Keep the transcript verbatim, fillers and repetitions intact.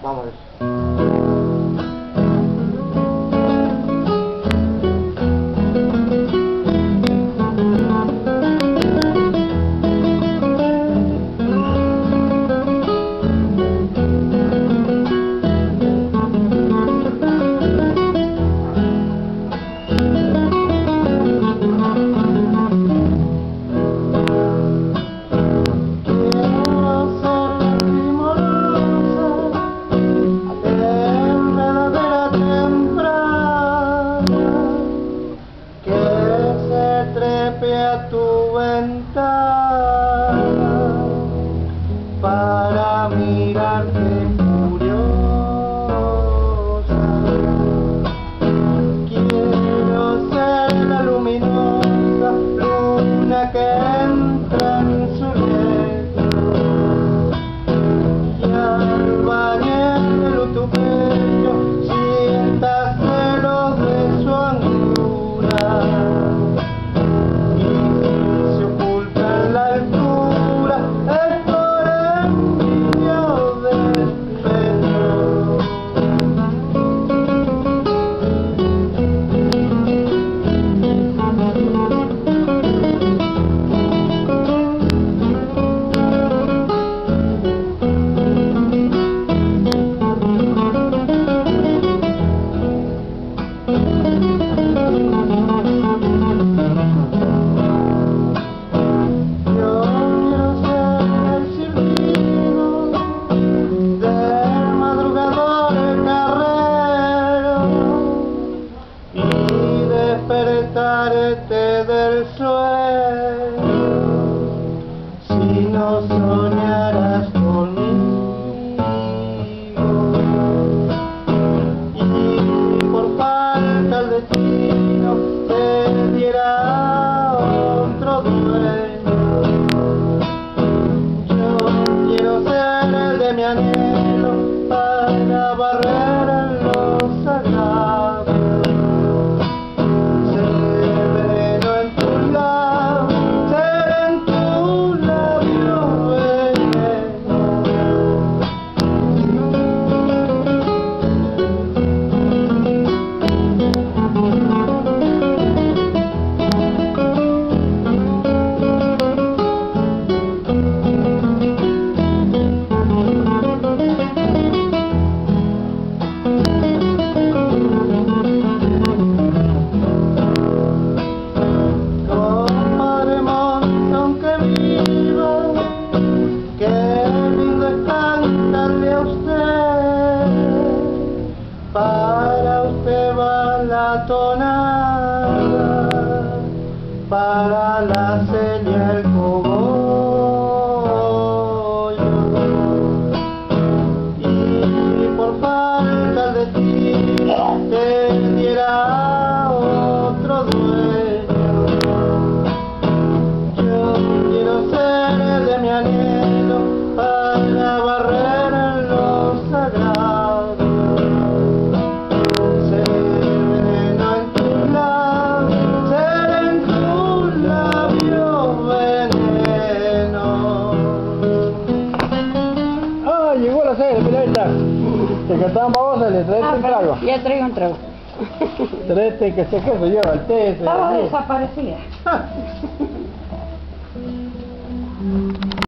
Vámonos. A tu ventana para mirarte furiosa. Quiero ser la luminosa luna que entra en su lecho y al bañarlo tu pecho sientas celos de su angura. Despertarte del sueño si no soñaras conmigo y por falta el destino te diera otro dueño. Yo quiero ser el de mi anhelo para barrer en los sagrados. Para usted va la tonada, para la seña el cogollo, y por falta el destino te diera otro dueño. Yo quiero ser el de mi anhelo para barrer en los sagrados. Llegó la sede, Pilarita. Te cantaban babosas, le traes Ah, un trago. Ya traigo un trago. Traete que se queso, lleva el té. Estaba desaparecida.